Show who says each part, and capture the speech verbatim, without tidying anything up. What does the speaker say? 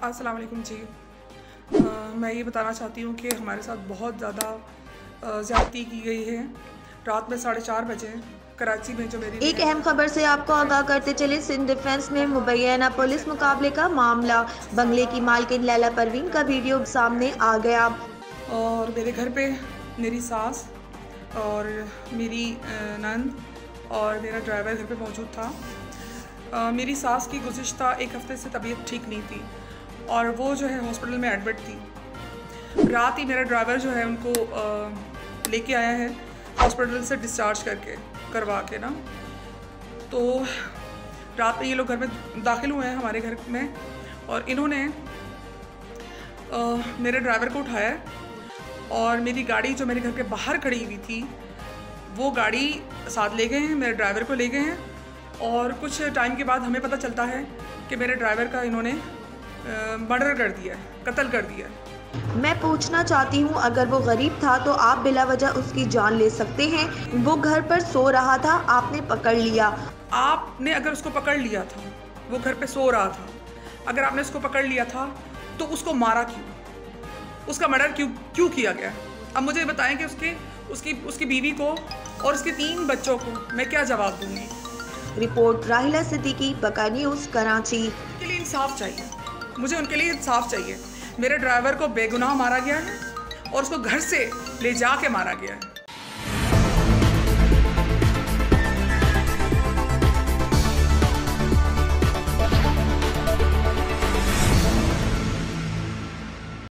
Speaker 1: अस्सलाम वालेकुम जी। आ, मैं ये बताना चाहती हूँ कि हमारे साथ बहुत ज़्यादा ज़्यादती की गई है। रात में साढ़े चार बजे कराची में जो मेरी
Speaker 2: एक अहम खबर से आपको आगाह करते चले, सिंध डिफेंस में मुबैना पुलिस मुकाबले का मामला। बंगले की मालकिन लैला परवीन का वीडियो सामने आ गया।
Speaker 1: और मेरे घर पे मेरी सास और मेरी नंद और मेरा ड्राइवर घर पे मौजूद था। आ, मेरी सास की गुज़िश्ता एक हफ़्ते से तबीयत ठीक नहीं थी और वो जो है हॉस्पिटल में एडमिट थी। रात ही मेरा ड्राइवर जो है उनको लेके आया है हॉस्पिटल से डिस्चार्ज करके करवा के ना। तो रात में ये लोग घर में दाखिल हुए हैं हमारे घर में और इन्होंने आ, मेरे ड्राइवर को उठाया और मेरी गाड़ी जो मेरे घर के बाहर खड़ी हुई थी वो गाड़ी साथ ले गए हैं, मेरे ड्राइवर को ले गए हैं। और कुछ टाइम के बाद हमें पता चलता है कि मेरे ड्राइवर का इन्होंने मर्डर कर दिया है, कत्ल कर दिया है।
Speaker 2: मैं पूछना चाहती हूँ, अगर वो गरीब था तो आप बिला वजह उसकी जान ले सकते हैं। वो घर पर सो रहा था, आपने पकड़ लिया।
Speaker 1: आपने अगर उसको पकड़ लिया था, वो घर पे सो रहा था, अगर आपने उसको पकड़ लिया था तो उसको मारा क्यों? उसका मर्डर क्यों क्यों किया गया? अब मुझे बताएं कि उसके उसकी उसकी बीवी को और उसके तीन बच्चों को मैं क्या जवाब दूंगी।
Speaker 2: रिपोर्ट राहिला सिद्दीकी, बका न्यूज़, कराची।
Speaker 1: के लिए इंसाफ चाहिए, मुझे उनके लिए इंसाफ चाहिए। मेरे ड्राइवर को बेगुनाह मारा गया है और उसको घर से ले जा के मारा गया है।